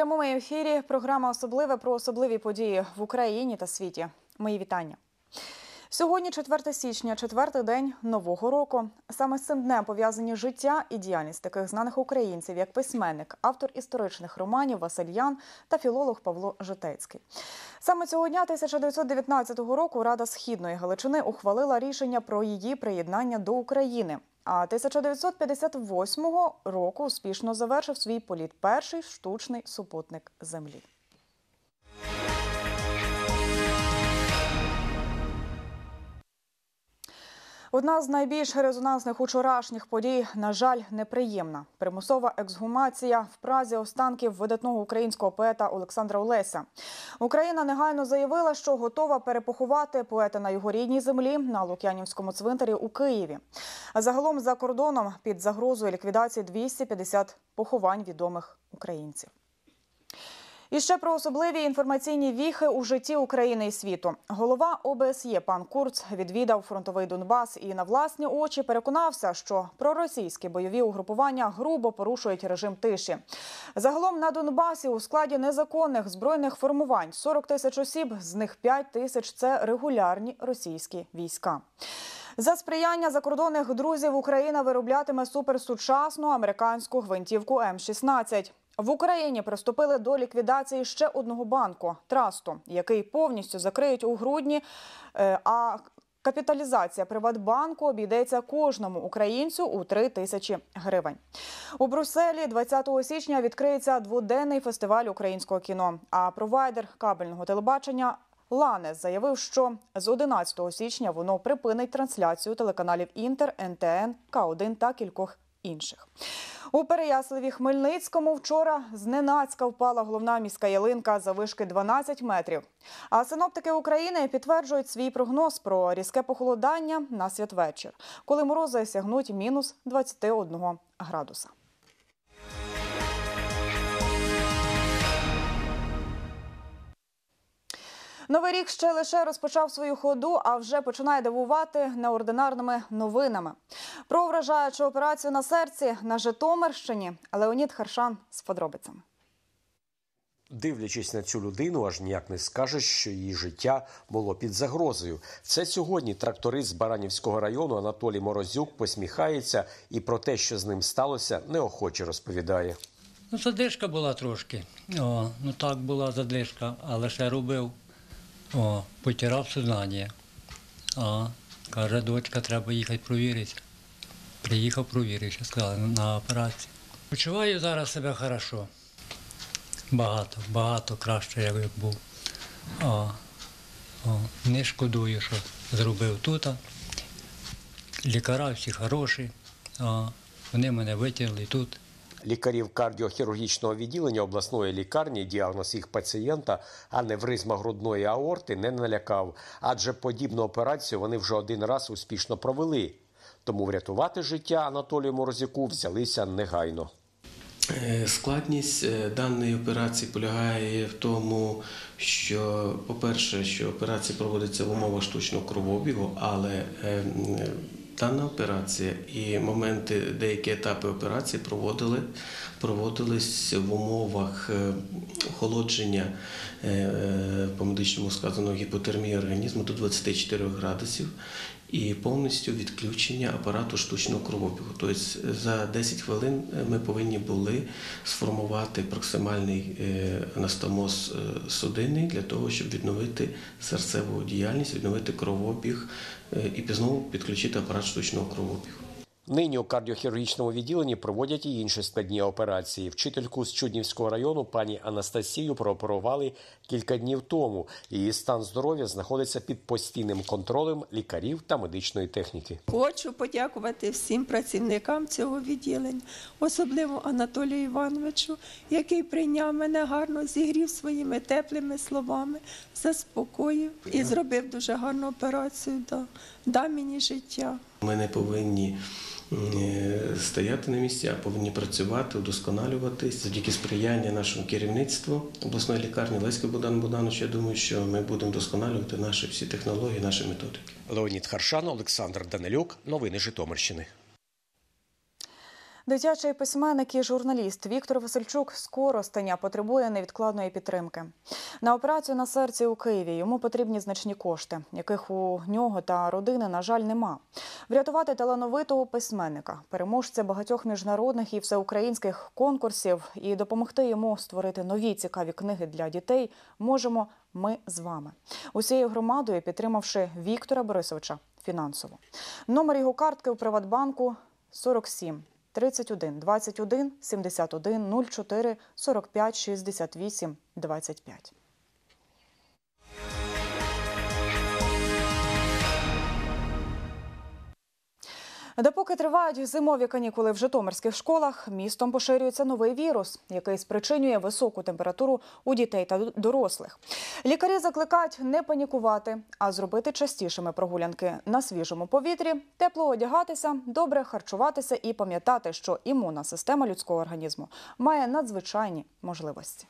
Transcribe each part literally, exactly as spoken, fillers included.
прямому ефірі програма «Особливе» про особливі події в Україні та світі. Мої вітання. Сьогодні четверте січня, четвертий день Нового року. Саме з цим днем пов'язані життя і діяльність таких знаних українців, як письменник, автор історичних романів Василь Ян та філолог Павло Житецький. Саме цього дня тисяча дев'ятсот дев'ятнадцятого року Рада Східної Галичини ухвалила рішення про її приєднання до України. А тисяча дев'ятсот п'ятдесят восьмого року успішно завершив свій політ перший штучний супутник Землі. Одна з найбільш резонансних учорашніх подій, на жаль, неприємна. Примусова ексгумація в Празі останків видатного українського поета Олександра Олеся. Україна негайно заявила, що готова перепоховати поета на його рідній землі на Лук'янівському цвинтарі у Києві. Загалом за кордоном під загрозою ліквідації двісті п'ятдесят поховань відомих українців. І ще про особливі інформаційні віхи у житті України і світу. Голова О Б С Є пан Курц відвідав фронтовий Донбас і на власні очі переконався, що проросійські бойові угрупування грубо порушують режим тиші. Загалом на Донбасі у складі незаконних збройних формувань сорок тисяч осіб, з них п'ять тисяч – це регулярні російські війська. За сприяння закордонних друзів Україна вироблятиме суперсучасну американську гвинтівку М шістнадцять. В Україні приступили до ліквідації ще одного банку – Трасту, який повністю закриють у грудні, а капіталізація Приватбанку обійдеться кожному українцю у три тисячі гривень. У Брюсселі двадцятого січня відкриється дводенний фестиваль українського кіно, а провайдер кабельного телебачення Ланес заявив, що з одинадцятого січня воно припинить трансляцію телеканалів Інтер, Ен Те Ен, Ка один та кількох інших. У Переяславі-Хмельницькому вчора зненацька впала головна міська ялинка заввишки дванадцять метрів. А синоптики України підтверджують свій прогноз про різке похолодання на святвечір, коли морози сягнуть мінус двадцять один градуса. Новий рік ще лише розпочав свою ходу, а вже починає дивувати неординарними новинами. Про вражаючу операцію на серці на Житомирщині Леонід Харшан з подробицями. Дивлячись на цю людину, аж ніяк не скажеш, що її життя було під загрозою. Це сьогодні тракторист з Баранівського району Анатолій Морозюк посміхається і про те, що з ним сталося, неохоче розповідає. Ну, задишка була трошки. О, ну так була задишка, але ще робив. О, потирав сознання. А, каже, дочка, треба їхати провіритися. Приїхав, провірився, сказали, на операцію. Почуваю зараз себе хорошо. Багато, багато краще, як був. О, о, не шкодую, що зробив тут. Лікарі всі хороші. О, вони мене витягли тут. Лікарів кардіохірургічного відділення обласної лікарні діагноз їх пацієнта аневризма грудної аорти не налякав, адже подібну операцію вони вже один раз успішно провели. Тому врятувати життя Анатолію Морозюку взялися негайно. Складність даної операції полягає в тому, що, по-перше, що операція проводиться в умовах штучного кровообігу, але дана операція і моменти, деякі етапи операції проводили, проводились в умовах охолодження, по медичному сказано, гіпотермії організму до двадцяти чотирьох градусів і повністю відключення апарату штучного кровообігу. Тобто за десять хвилин ми повинні були сформувати проксимальний анастомоз судинний для того, щоб відновити серцеву діяльність, відновити кровообіг і знову підключити апарат штучного кровообігу. Нині у кардіохірургічному відділенні проводять і інші складні операції. Вчительку з Чуднівського району пані Анастасію прооперували кілька днів тому. Її стан здоров'я знаходиться під постійним контролем лікарів та медичної техніки. Хочу подякувати всім працівникам цього відділення, особливо Анатолію Івановичу, який прийняв мене гарно, зігрів своїми теплими словами, заспокоїв і зробив дуже гарну операцію, дав мені життя. Ми не повинні стояти на місці, а повинні працювати, удосконалюватись. Завдяки сприяння нашому керівництву обласної лікарні Леського Богдану Богдановича, я думаю, що ми будемо вдосконалювати наші всі технології, наші методики. Леонід Харшан, Олександр Данилюк. Новини Житомирщини. Дитячий письменник і журналіст Віктор Васильчук з Коростеня потребує невідкладної підтримки. На операцію на серці у Києві йому потрібні значні кошти, яких у нього та родини, на жаль, нема. Врятувати талановитого письменника, переможця багатьох міжнародних і всеукраїнських конкурсів і допомогти йому створити нові цікаві книги для дітей можемо ми з вами. Усією громадою підтримавши Віктора Борисовича фінансово. Номер його картки у Приватбанку сорок сім тридцять один двадцять один сімдесят один нуль чотири сорок п'ять шістдесят вісім двадцять п'ять. Допоки тривають зимові канікули в житомирських школах, містом поширюється новий вірус, який спричинює високу температуру у дітей та дорослих. Лікарі закликають не панікувати, а зробити частішими прогулянки на свіжому повітрі, тепло одягатися, добре харчуватися і пам'ятати, що імунна система людського організму має надзвичайні можливості.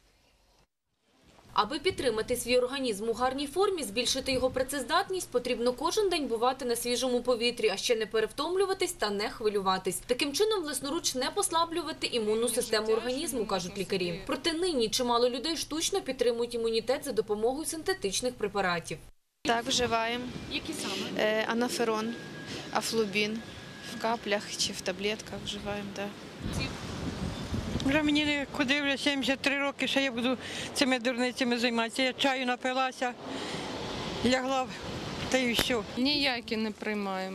Аби підтримати свій організм у гарній формі, збільшити його працездатність, потрібно кожен день бувати на свіжому повітрі, а ще не перевтомлюватись та не хвилюватись. Таким чином, власноруч не послаблювати імунну систему організму, кажуть лікарі. Проте нині чимало людей штучно підтримують імунітет за допомогою синтетичних препаратів. Так, вживаємо. Які саме? Е, анаферон, афлубін. В каплях чи в таблетках вживаємо, так. Вже мені не куди, вже сімдесят три роки, що я буду цими дурницями займатися. Я чаю напилася, лягла, та й все. Ніякі не приймаємо.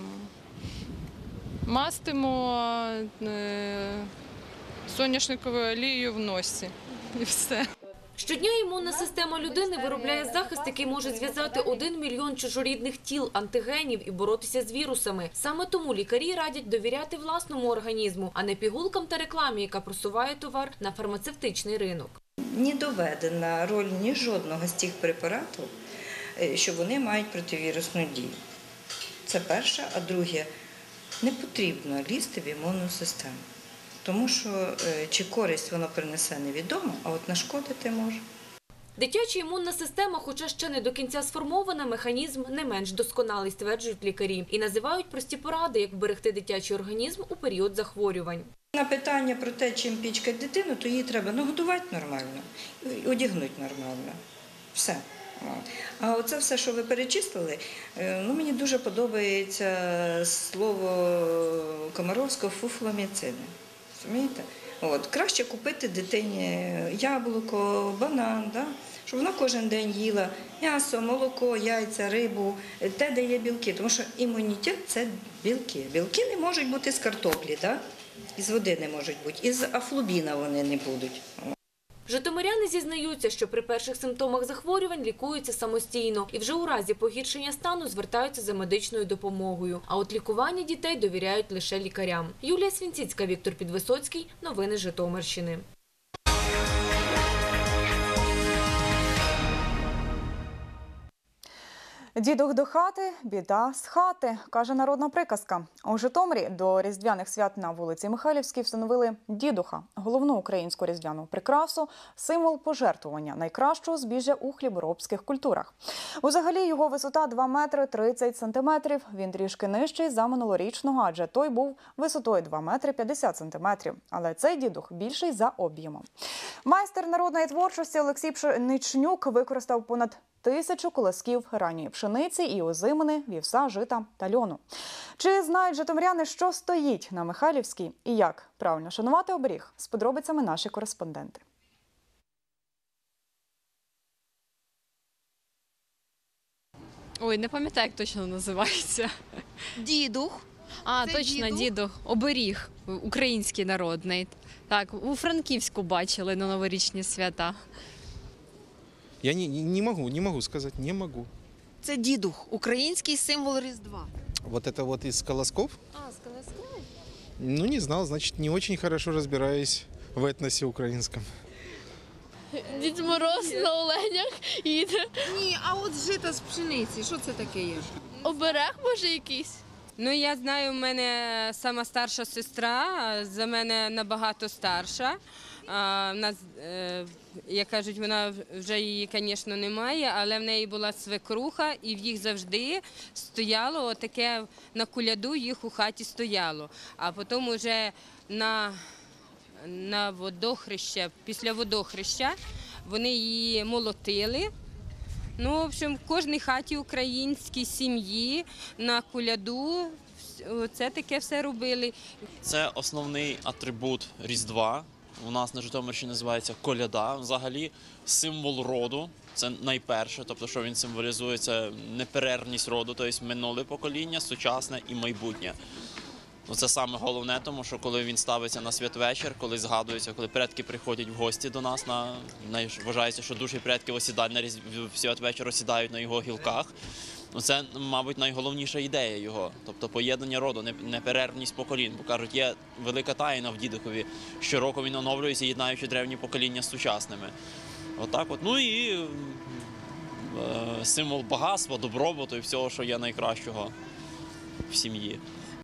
Мастимо е, соняшникову олію в носі і все. Щодня імунна система людини виробляє захист, який може зв'язати один мільйон чужорідних тіл, антигенів і боротися з вірусами. Саме тому лікарі радять довіряти власному організму, а не пігулкам та рекламі, яка просуває товар на фармацевтичний ринок. Не доведена роль ні жодного з цих препаратів, що вони мають противірусну дію. Це перше, а друге, не потрібно лізти в імунну систему. Тому що чи користь воно принесе, невідомо, а от нашкодити може. Дитяча імунна система, хоча ще не до кінця сформована, механізм не менш досконалий, стверджують лікарі. І називають прості поради, як берегти дитячий організм у період захворювань. На питання про те, чим пічкати дитину, то її треба нагодувати нормально, одягнути нормально. Все. А оце все, що ви перечислили, ну, мені дуже подобається слово Комаровського «фуфломіцини». Розумієте? От, краще купити дитині яблуко, банан, да? Щоб вона кожен день їла м'ясо, молоко, яйця, рибу, те, де є білки. Тому що імунітет – це білки. Білки не можуть бути з картоплі, да? Із води не можуть бути, із афлубіна вони не будуть. Житомиряни зізнаються, що при перших симптомах захворювань лікуються самостійно і вже у разі погіршення стану звертаються за медичною допомогою. А от лікування дітей довіряють лише лікарям. Юлія Свінціцька, Віктор Підвисоцький. Новини Житомирщини. Дідух до хати, біда з хати, каже народна приказка. У Житомирі до різдвяних свят на вулиці Михайлівській встановили дідуха – головну українську різдвяну прикрасу, символ пожертвування найкращого збіжжя у хліборобських культурах. Узагалі його висота два метри тридцять сантиметрів. Він трішки нижчий за минулорічного, адже той був висотою два метри п'ятдесят сантиметрів. Але цей дідух більший за об'ємом. Майстер народної творчості Олексій Пшеничнюк використав понад тисячу колосків ранньої пшениці і озимини, вівса, жита та льону. Чи знають житомиряни, що стоїть на Михайлівській і як правильно шанувати оберіг? З подробицями наші кореспонденти. Ой, не пам'ятаю, як точно називається. Дідух. А, Це точно, дідух? дідух. Оберіг український народний. Так, у Франківську бачили на новорічні свята. Я не, не могу, не могу сказать, не могу. Це дідух, український символ Різдва. Вот это вот из колосков? А, з колосками? Ну, не знал, значит, не очень хорошо разбираюсь в этносе украинском. Дід Мороз на оленях їде. Ні, а от жито з пшениці, що це таке є? Оберег, може, якийсь? Ну, я знаю, в мене сама старша сестра, за мене набагато старша. А в нас, е, як кажуть, вона вже її, звісно, немає, але в неї була свекруха, і в їх завжди стояло отаке, на коляду їх у хаті стояло. А потім вже на, на водохреща, після водохреща вони її молотили. Ну, в общем, в кожній хаті українській сім'ї на коляду це таке все робили. Це основний атрибут Різдва. У нас на Житомирщині називається коляда. Взагалі символ роду. Це найперше, тобто, що він символізує, це неперервність роду, тобто минуле покоління, сучасне і майбутнє. Це саме головне, тому що коли він ставиться на святвечір, коли згадується, коли предки приходять в гості до нас, на, на вважається, що душі предків осідають на різ... в святвечір осідають на його гілках. Це, мабуть, найголовніша ідея його, тобто поєднання роду, неперервність поколінь. Бо кажуть, є велика таїна в Дідухові, щороку він оновлюється, єднаючи древні покоління з сучасними. Отак от. Ну і е, символ багатства, добробуту і всього, що є найкращого в сім'ї.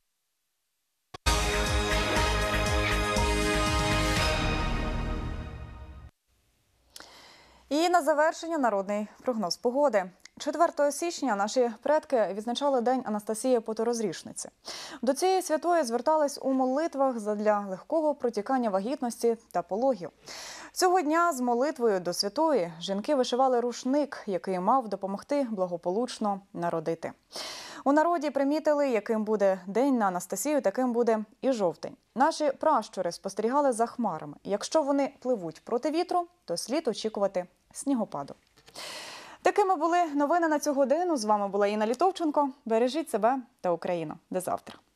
І на завершення народний прогноз погоди. четвертого січня наші предки відзначали День Анастасії Поторозрішниці. До цієї святої звертались у молитвах задля легкого протікання вагітності та пологів. Цього дня з молитвою до святої жінки вишивали рушник, який мав допомогти благополучно народити. У народі примітили, яким буде день на Анастасію, таким буде і жовтень. Наші пращури спостерігали за хмарами. Якщо вони пливуть проти вітру, то слід очікувати снігопаду. Такими були новини на цю годину. З вами була Інна Літовченко. Бережіть себе та Україну. До завтра.